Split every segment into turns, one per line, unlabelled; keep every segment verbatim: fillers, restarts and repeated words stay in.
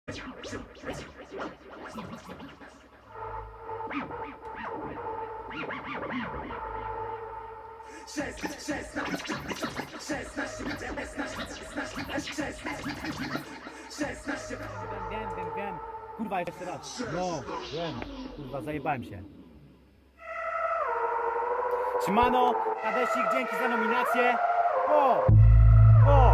Wiem, wiem, wiem. Kurwa, jeszcze raz. No, wiem. Kurwa, zajebałem się. Siemano, Kadesik, dzięki za nominację. O! O!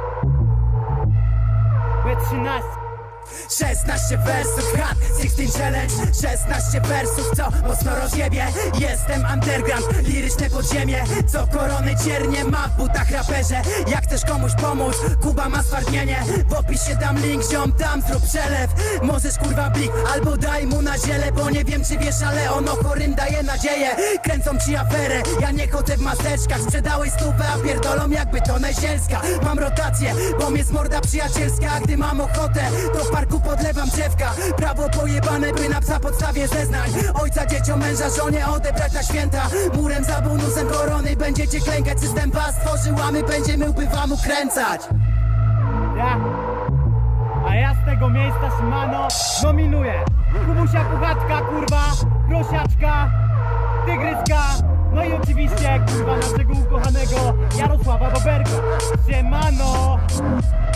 B trzynaście.
szesnaście wersów, hat, szesnaście challenge. szesnaście wersów, co mocno rozjebie. Jestem underground, liryczne podziemie. Co korony ciernie ma w butach raperze. Jak chcesz komuś pomóc, Kuba ma stwardnienie. W opisie dam link, ziom, tam zrób przelew. Możesz kurwa blik, albo daj mu na ziele. Bo nie wiem czy wiesz, ale ono chorym daje nadzieję. Kręcą ci aferę, ja nie chodzę w maseczkach. Sprzedałeś stówę, a pierdolą jakby to Najzielska. Mam rotację, bo mnie jest morda przyjacielska. A gdy mam ochotę, to w parku podlewam drzewka. Prawo pojebane, by na psa podstawie zeznań. Ojca, dzieciom, męża, żonie odebrać na święta. Murem za bonusem korony będziecie klękać. System was stworzył, a my będziemy łby wam ukręcać.
Ja, a ja z tego miejsca, Siemano, nominuję Kubusia Puchatka, kurwa, Prosiaczka, Tygryska, no i oczywiście, kurwa, naszego ukochanego Jarosława Boberka. Siemano!